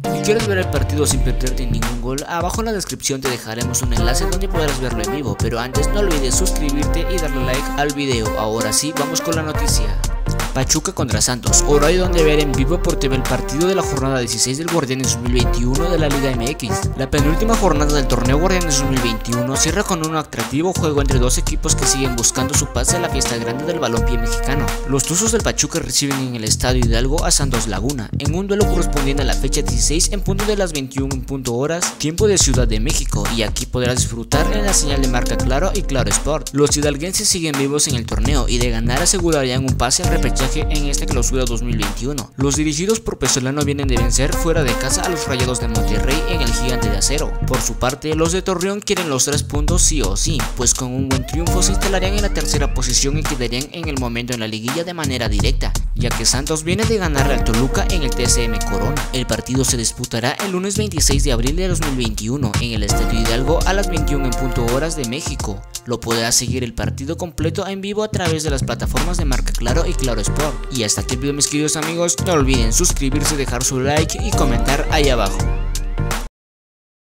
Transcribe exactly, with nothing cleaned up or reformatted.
Si quieres ver el partido sin perderte ningún gol, abajo en la descripción te dejaremos un enlace donde podrás verlo en vivo, pero antes no olvides suscribirte y darle like al video. Ahora sí, vamos con la noticia. Pachuca contra Santos, horario donde ver en vivo por T V el partido de la jornada dieciséis del Guardianes dos mil veintiuno de la Liga M X. La penúltima jornada del torneo Guardianes dos mil veintiuno cierra con un atractivo juego entre dos equipos que siguen buscando su pase a la fiesta grande del balompié mexicano. Los Tuzos del Pachuca reciben en el Estadio Hidalgo a Santos Laguna, en un duelo correspondiente a la fecha dieciséis en punto de las veintiuna en punto horas, tiempo de Ciudad de México, y aquí podrás disfrutar en la señal de Marca Claro y Claro Sport. Los hidalguenses siguen vivos en el torneo y de ganar asegurarían un pase al repechaje en esta clausura dos mil veintiuno. Los dirigidos por Pesolano vienen de vencer fuera de casa a los Rayados de Monterrey en el Gigante de Acero. Por su parte, los de Torreón quieren los tres puntos sí o sí, pues con un buen triunfo se instalarían en la tercera posición y quedarían en el momento en la liguilla de manera directa, ya que Santos viene de ganarle al Toluca en el T S M Corona. El partido se disputará el lunes veintiséis de abril de dos mil veintiuno en el Estadio Hidalgo a las veintiuna en punto horas de México. Lo podrás seguir el partido completo en vivo a través de las plataformas de Marca Claro y Claro Sport. Y hasta aquí el video, mis queridos amigos. No olviden suscribirse, dejar su like y comentar ahí abajo.